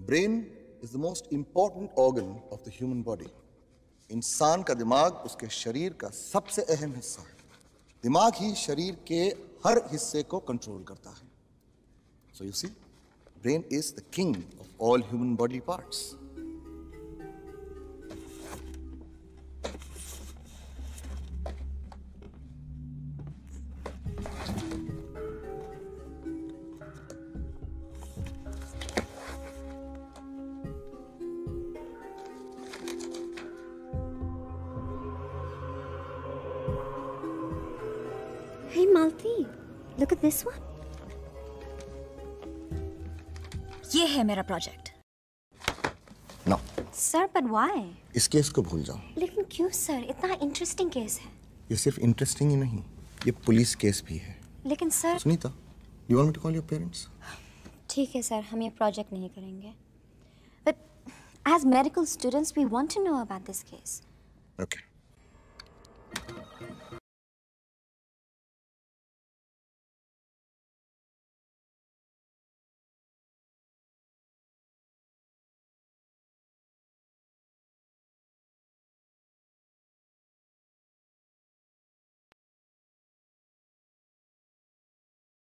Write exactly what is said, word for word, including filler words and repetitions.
brain is the most important organ of the human body. इंसान का दिमाग उसके शरीर का सबसे अहम हिस्सा है. दिमाग ही शरीर के हर हिस्से को कंट्रोल करता है. So you see, brain is the king of all human body parts. Hey Malti, look at this one. ये है मेरा project. No. Sir, but why? इस केस को भूल जाओ. लेकिन क्यों सर? इतना इंटरेस्टिंग केस है. ये सिर्फ इंटरेस्टिंग ही नहीं, ये पुलिस केस भी है. लेकिन sir. Sunita, you want me to call your parents? ठीक है सर, हम ये प्रोजेक्ट नहीं करेंगे. But as medical students, we want to know about this case. Okay.